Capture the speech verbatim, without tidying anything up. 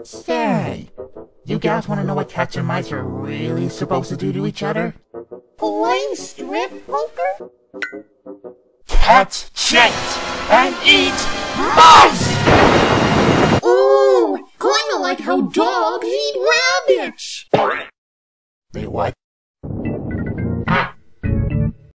Say, you gals want to know what cats and mice are really supposed to do to each other? Play strip poker? Cats chase and eat mice! Ooh, kinda like how dogs eat rabbits! They what?